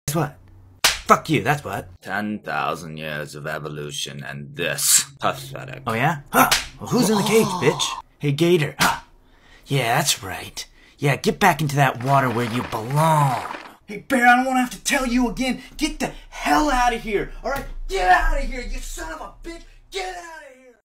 Guess what? Fuck you, that's what. 10,000 years of evolution and this. Pathetic. Oh yeah? Huh. Well, who's in the cage, bitch? Hey, Gator. Huh. Yeah, that's right. Yeah, get back into that water where you belong. Hey, Bear, I don't want to have to tell you again. Get the hell out of here, alright? Get out of here, you son of a bitch! Get out of here!